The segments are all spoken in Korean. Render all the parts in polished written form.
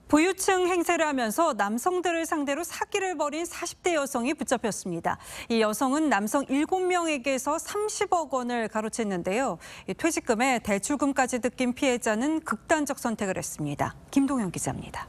부유층 행세를 하면서 남성들을 상대로 사기를 벌인 40대 여성이 붙잡혔습니다. 이 여성은 남성 7명에게서 30억 원을 가로챘는데요. 퇴직금에 대출금까지 느낀 피해자는 극단적 선택을 했습니다. 김동현 기자입니다.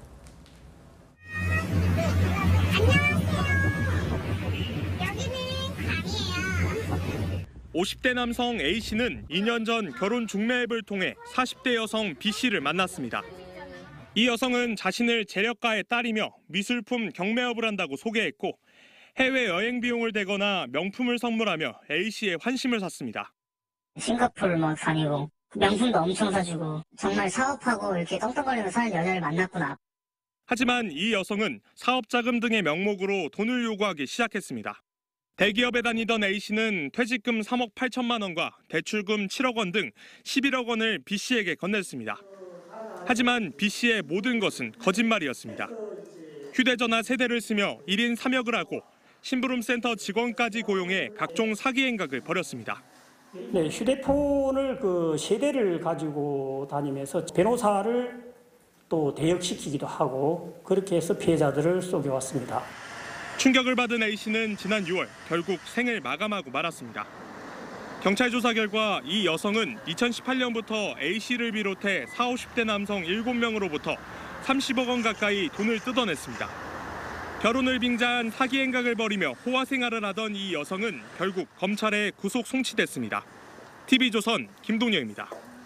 안녕하세요. 여기는 강이에요. 50대 남성 A씨는 2년 전 결혼 중매 앱을 통해 40대 여성 B씨를 만났습니다. 이 여성은 자신을 재력가의 딸이며 미술품 경매업을 한다고 소개했고 해외 여행 비용을 대거나 명품을 선물하며 A씨의 환심을 샀습니다. 싱가포르 막 다니고 명품도 엄청 사주고 정말 사업하고 이렇게 떵떵거리면서 사는 여자를 만났구나. 하지만 이 여성은 사업자금 등의 명목으로 돈을 요구하기 시작했습니다. 대기업에 다니던 A씨는 퇴직금 3억 8천만 원과 대출금 7억 원 등 11억 원을 B씨에게 건넸습니다. 하지만 B씨의 모든 것은 거짓말이었습니다. 휴대전화 3대를 쓰며 1인 3역을 하고 심부름센터 직원까지 고용해 각종 사기 행각을 벌였습니다. 네, 휴대폰을 3대를 가지고 다니면서 변호사를 또 대역시키기도 하고 그렇게 해서 피해자들을 속여왔습니다. 충격을 받은 A씨는 지난 6월 결국 생을 마감하고 말았습니다. 경찰 조사 결과 이 여성은 2018년부터 A씨를 비롯해 40, 50대 남성 7명으로부터 30억 원 가까이 돈을 뜯어냈습니다. 결혼을 빙자한 사기 행각을 벌이며 호화 생활을 하던 이 여성은 결국 검찰에 구속 송치됐습니다. TV조선 김동현입니다.